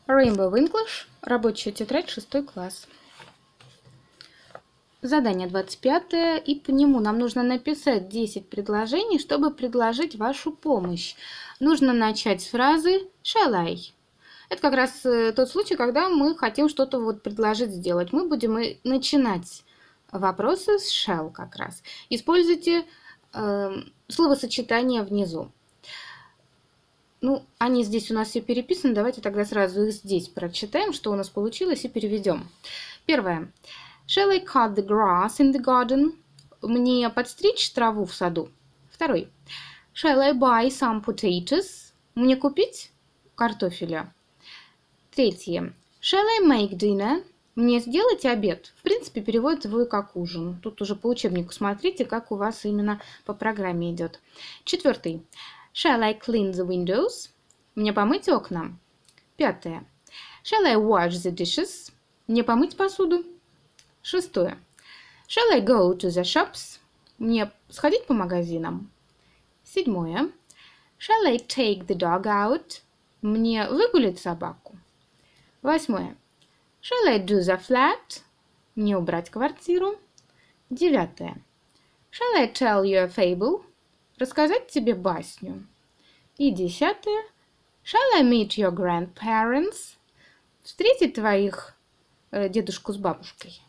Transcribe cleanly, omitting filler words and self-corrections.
Rainbow English, рабочая тетрадь, 6 класс. Задание 25, и по нему нам нужно написать 10 предложений, чтобы предложить вашу помощь. Нужно начать с фразы shall I. Это как раз тот случай, когда мы хотим что-то предложить сделать. Мы будем начинать вопросы с shall как раз. Используйте словосочетания внизу. Они здесь у нас все переписаны. Давайте тогда сразу их здесь прочитаем, что у нас получилось, и переведем. Первое. Shall I cut the grass in the garden? Мне подстричь траву в саду. Второй. Shall I buy some potatoes? Мне купить картофеля. Третье. Shall I make dinner? Мне сделать обед. В принципе, переводится его как ужин. Тут уже по учебнику смотрите, как у вас именно по программе идет. Четвертый. Shall I clean the windows? Мне помыть окна. Пятое. Shall I wash the dishes? Мне помыть посуду. Шестое. Shall I go to the shops? Мне сходить по магазинам. Седьмое. Shall I take the dog out? Мне выгулять собаку. Восьмое. Shall I do the flat? Мне убрать квартиру. Девятое. Shall I tell you a fable? Рассказать тебе басню. И десятое. Shall I meet your grandparents? Встретить твоих дедушку с бабушкой.